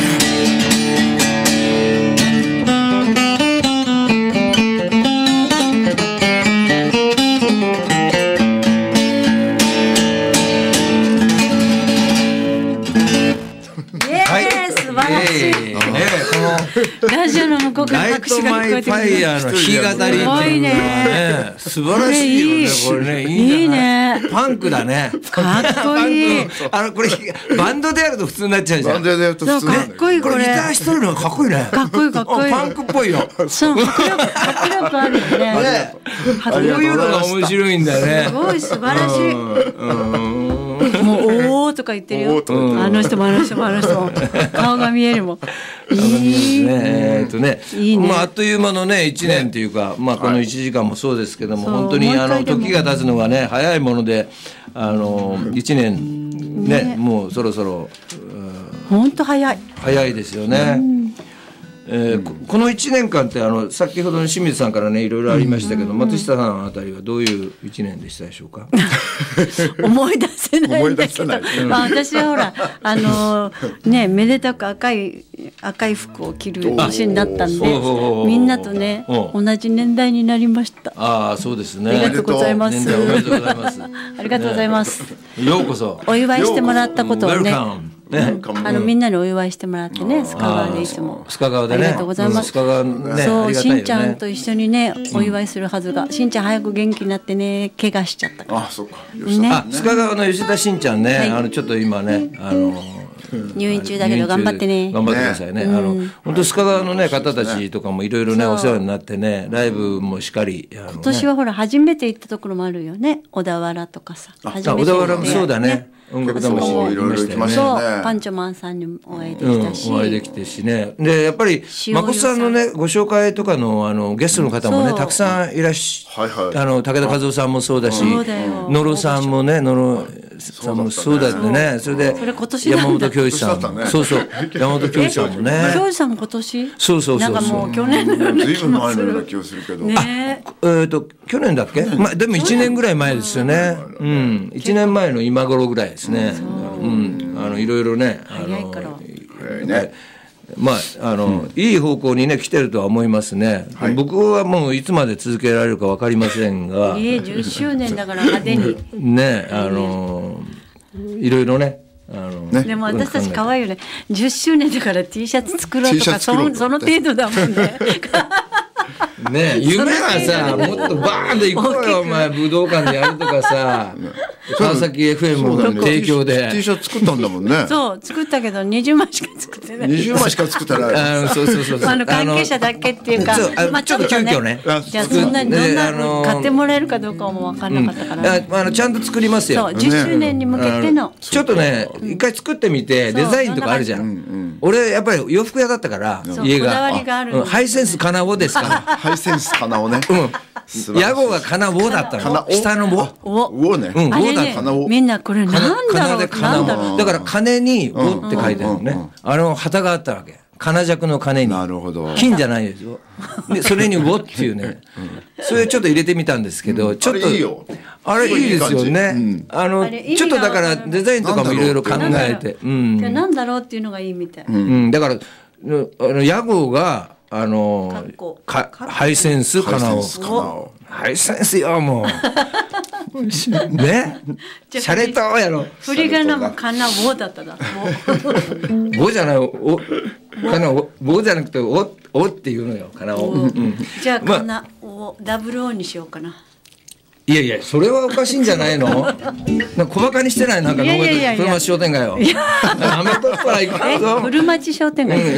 イエーイ、素晴らしい。 ええねこのラジオの向こうからライ拍手トマイが聞こえてくる。 ファイヤーの弾き語りっていうのはね素晴らしいよねこれねいいんじゃないいいね。 パンクだねかっこいい。 あのこれバンドでやると普通になっちゃうじゃんバンドでやると普通そうかっこいいこれ。 これギターしとるのがかっこいいねかっこいいかっこいい。 パンクっぽいよそう迫力迫力あるよね。 ねこういうのが面白いんだねすごい素晴らしい。 うんもうおーとか言ってるよ。あの人もあの人もあの人も顔が見えるもん。いいねえーとねいいね。 まああっという間のねいちねんっていうかまあこのいちじかんもそうですけどもそう本当にあのもう一回でも時が経つのがね早いものであのいちねんねもうそろそろ本当早い。 早いですよね。えーここのいちねんかんってあの先ほどの清水さんからねいろいろありましたけど、松下さんあたりはどういういちねんでしたでしょうか。 思い出せないんだけど、 思い出せないまあ私はほらあのねめでたく赤い赤い服を着る年になったんでおみんなとねお同じ年代になりました。 ああそうですね。 ありがとうございます。 年代おめでとうございます。 ありがとうございます。 ようこそ。 お祝いしてもらったことをね。 Welcome ね。 あのみんなにお祝いしてもらってね、須賀川でいつも。 須賀川でね。 ありがとうございます。 須賀川ね。 そう、 ありがたいよねしんちゃんと一緒にね、お祝いするはずが、しんちゃん早く元気になってね、怪我しちゃったから。 あ、そうか。吉田ねあ、須賀川の吉田しんちゃんね、 はいあのちょっと今ね、あの。 入院中だけど頑張ってね。 頑張ってくださいね。あの本当須賀川のね方たちとかもいろいろねお世話になってね、ライブもしっかり。あのね今年はほら初めて行ったところもあるよね、小田原とかさ。初あ小めて行って田原もそうだね。音楽魂そういろいろ行きましそう、 たよね。 パンチョマンさんにもお会いでうん、 きたし。 お会いできてしね。でやっぱり塩まこさんのねご紹介とかのあのゲストの方もねそうたくさんいらっしゃ、 はいはいあの武田和夫さんもそうだし、 そうだよ野呂さんもね野呂さんもそうだってね。それでそれ今年なんだ山本恭一さんも、 今年だったねそうそう山本恭一さんもね。 京二さんも今年そうそうそうそうなんかもう去年のようなずい気ぶん前のようなもする。 気がするけど。 ねえー、と去年だっけ、まあ、でもいちねんぐらい前ですよね、うん、いちねんまえの今頃ぐらいですね、うん、あのいろいろねあの早いから早いね。 まああの、いい方向にね来てるとは思いますね、僕はもういつまで続けられるか分かりませんがええじゅっしゅうねんだから派手に。 ねあのいろいろねあのでも私たち可愛いよね。じゅっしゅうねんだから T シャツ作ろうと T シャかツ作ろうとそのその程度だもんね。 ね夢はさもっとバーンと行こうよお前武道館でやるとかさ川崎 エフエム の提供で T シャツ作ったんだもんね。 そう作ったけどにじゅうまいしか作ってない。 にじゅうまいしか作ってない。 あのそうそうそうそうあの関係者だけっていうか、 そうあのまあちょっと急遽ねじゃあそんなにどんなであの買ってもらえるかどうかも分かんなかったから、 ああのちゃんと作りますよそうじゅっしゅうねんに向けての、 ちょっとね一回作ってみてデザインとかあるじゃん、俺やっぱり洋服屋だったからそう家がこだわりがあるうんハイセンスかなおですかハイセンスかなをね。 ら屋号がかなおだったのかなお下のおおおね。 うんあれねかなおみんなこれなんだろうで金なんだろうだから金におって書いてあるのね、あの旗があったわけ金尺の金になるほど。 金じゃないですよでそれに「ウォ」っていうね、それちょっと入れてみたんですけど、ちょっとあれいいよ。 あれいいですよね、 うんあのあれ意味がちょっとだからデザインとかもいろいろ考えてうなんん、 なんだろうっていうのがいいみたい、 うん、だからあの屋号があのかっこかハイセンスかなおハイセンスかなお。 ハイセンスよもうね、シャレとやろ。 振り仮名もかなぼだっただ。 ぼじゃない、お、かなお、ぼじゃなくてお、おっていうのよ、かなお。うん、 じゃあかなお、ダブルオにしようかな。 いやいや、それはおかしいんじゃないの？なんか小馬鹿にしてない、なんか野口古町商店街よ。アメとっぱら行くぞ。 古町商店街。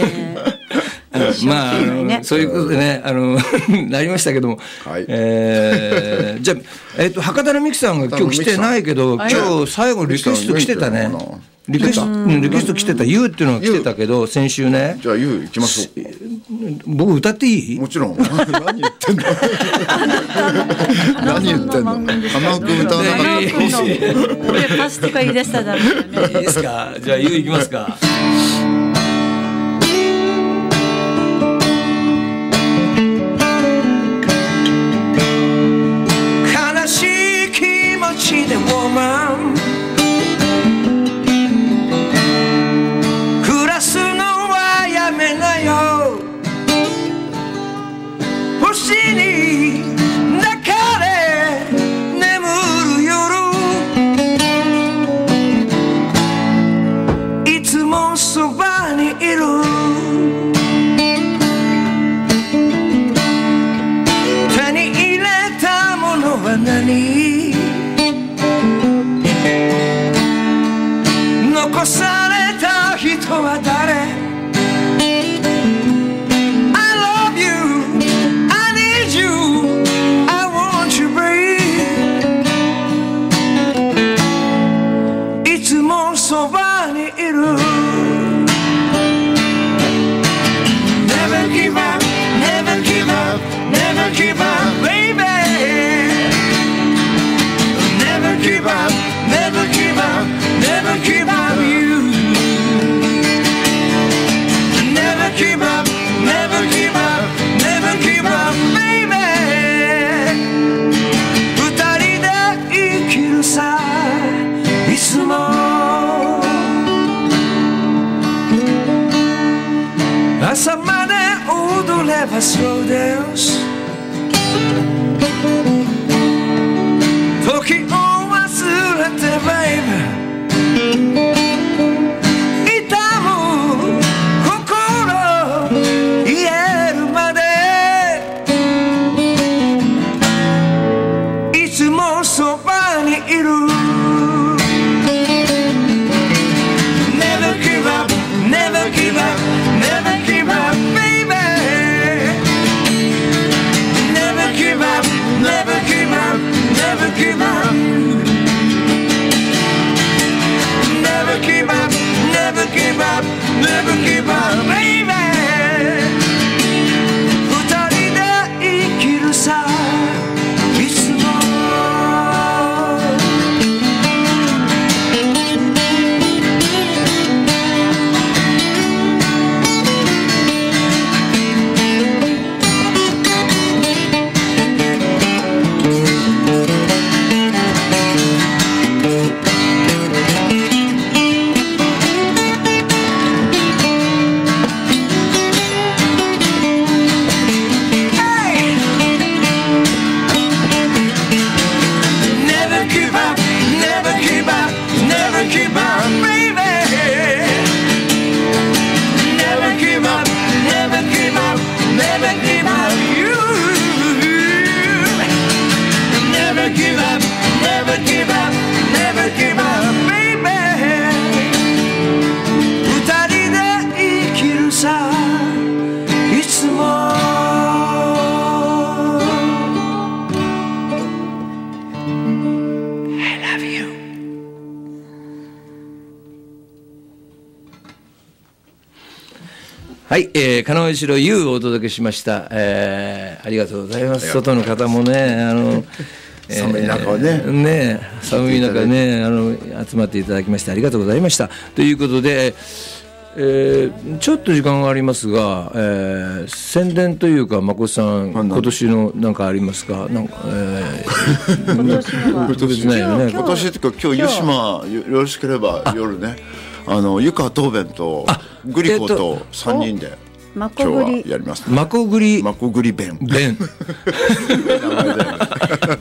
まあ、あのそういうことでね、あのなりましたけども、はい、えー、じゃあ、えーと、博多のミキさんが今日来てないけど、今日最後リクエスト来てたね。リクエスト、うん、リクエスト来てた、ユーっていうのが来てたけど、先週ね。 じゃあユー行きましょう。 僕歌っていい？ もちろん。何言ってんの？何言ってんの？花尾君歌わなかった。 俺パスとか言い出しただろうね。 いいですか？じゃあユー行きますか。悲しい気持ちでウォーマン暮らすのはやめなよ。星に抱かれ眠る夜、いつもそばにいる。手に入れたものは何？残された人は誰？そばにいる。 Never give up, never give up, never give up, baby. Never give up, never give up, never give up you. Never give up, never give up, never give up, baby. 二人で生きるさ、いつも。朝まで踊ればそうです。時を忘れて baby 痛む心癒えるまでいつもそばにいる。 Never give up, never give up, never give up, baby. Never give up, never give up, never give up. Never give up, never give up, never give up, baby. 二人で生きるさ、いつも。はい、えー、金尾一郎 ユー をお届けしました、えー、ありがとうございます。外の方もね、あの寒い中ね、 えー、ね寒い中ね、あの集まっていただきましてありがとうございました。ということで、えー、ちょっと時間がありますが、えー、宣伝というか誠さん、今年の何かありますか？なんか、えー、今年のは今年ないよね。今年っていうか今日湯島よろしければ夜ね、あの湯川東弁とグリコとさんにんで今日はやります。 マコグリマコグリ弁弁マコグ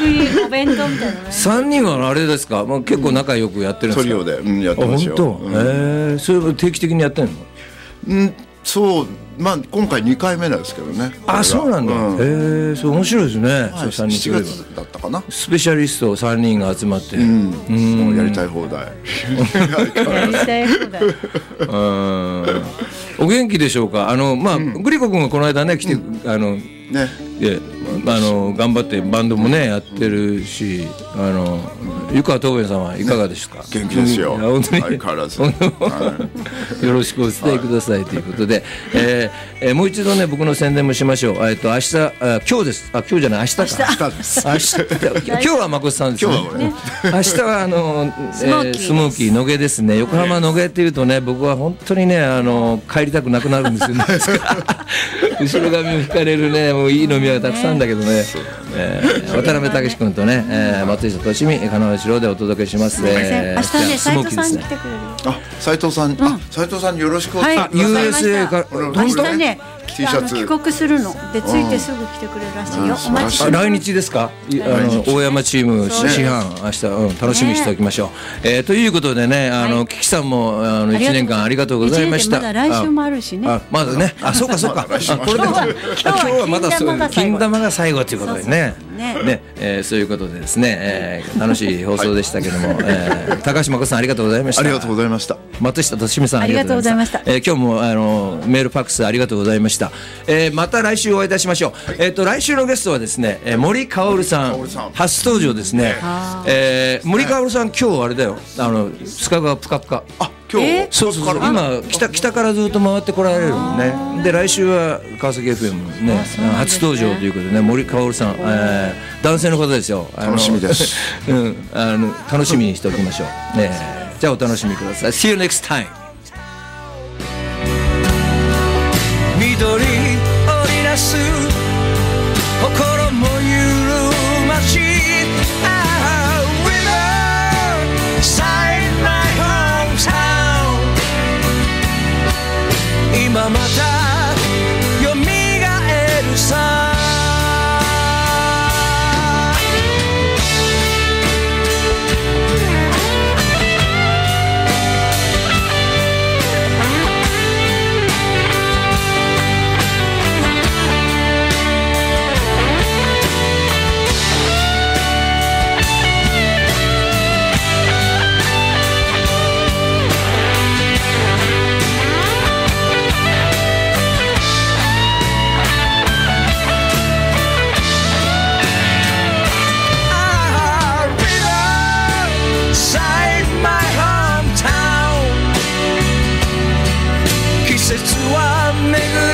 いお弁当みたいなね。 さんにんはあれですか、まあ、結構仲良くやってるんですか。 トリオで、うん、やってますよ。 あ、本当、うん、えー、それも定期的にやってるの。 うん、そう、まあ今回にかいめなんですけどね。 あ、そうなんだ。へ、うん、えー、そう面白いですね。はい、そうさんにんしちがつだったかな。 スペシャリストさんにんが集まって、うん、 うん、もうやりたい放題。 やりたい放題。 うん、お元気でしょうか。あのまあ、うん、グリコ君がこの間ね来て、うん、あのね、であの頑張ってバンドもねやってるし、あの湯川東弁さんはいかがですか。ね、 元気ですよ。 本当に相変わらず。 よろしくお伝えくださいということで、えーえー、もう一度ね僕の宣伝もしましょう。えっと明日、あ今日です。あ今日じゃない明日か。 明日です。 明日今日は誠さんですね。 今日は俺ね。 明日はあの、えー、スモーキー野毛ですね。横浜野毛っていうとね僕は本当にねあの帰りたくなくなるんですよね。後ろ髪を引かれるねもういい飲み屋がたくさんだけどね。えー、渡辺武史君とね、えー、松下俊美金内郎でお届けします。 えー、明日ね斉藤さんに来てくれる。 あ、斉藤さん、うん、あ、斉藤さんによろしくお伝えください。 ユーエスエー から明日ね T シャツ帰国するのでついてすぐ来てくれるらしいよ。うん、お待ちしてます。 来日ですか。あの大山チーム師範明日、うん、楽しみにしておきましょう。ねえー、ということでねあの、はい、キキさんもあのいちねんかんありがとうございました。 まだ来週もあるしね。 あまだねあそうかそうか。あこれで今日はまだ金玉が最後ということでね。ねね、えー、そういうことでですね、えー、楽しい放送でしたけども、はい、えー、高橋誠さんありがとうございました。 ありがとうございました。 松下俊美さんありがとうございました。えー、今日もあのメールファックスありがとうございました。えー、また来週お会いいたしましょう。はい、えっ、ー、と来週のゲストはですね、えー、森かおるさん初登場ですね。えー、森かおるさん今日あれだよあの須賀川ぷかぷか。あ今日、えー、 そうそうそう今北北からずっと回ってこられるのね。で来週は川崎 エフエム ね初登場ということでね森かおるさん、えー、男性の方ですよ。 楽しみです。 うん、あの楽しみにしておきましょう。ね、じゃあお楽しみください。See you next time。緑織りなす心も緩まし今また蘇るさ季節は巡る